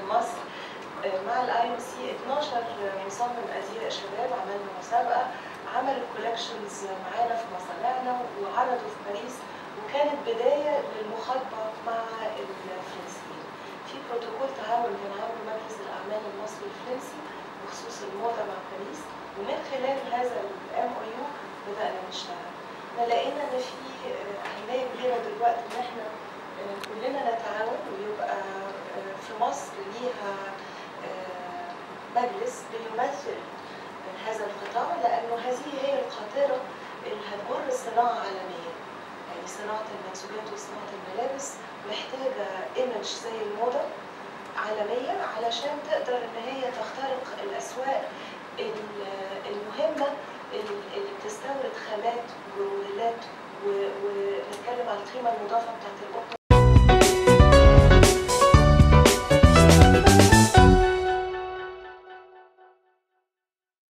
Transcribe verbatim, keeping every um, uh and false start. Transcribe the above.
مصر مع الاي ام سي اتناشر مصمم ازياء شباب، عملنا مسابقه، عملوا كولكشنز معانا في مصانعنا وعرضوا في باريس، وكانت بدايه للمخاطبه مع الفرنسيين. في بروتوكول تعاون كان عامله مجلس الاعمال المصري الفرنسي بخصوص الموضه مع باريس، ومن خلال هذا الام او يو بدانا نشتغل. احنا لقينا ان في اهميه كبيره دلوقتي ان احنا كلنا نتعاون، ويبقى في مصر ليها مجلس بيمثل هذا القطاع، لانه هذه هي القاطره اللي هتجر الصناعه عالميا. يعني صناعه المنسوجات وصناعه الملابس محتاجه ايمج زي الموضه عالميا علشان تقدر ان هي تخترق الاسواق المهمه اللي بتستورد خامات وموديلات، ونتكلم عن القيمه المضافه بتاعت القطن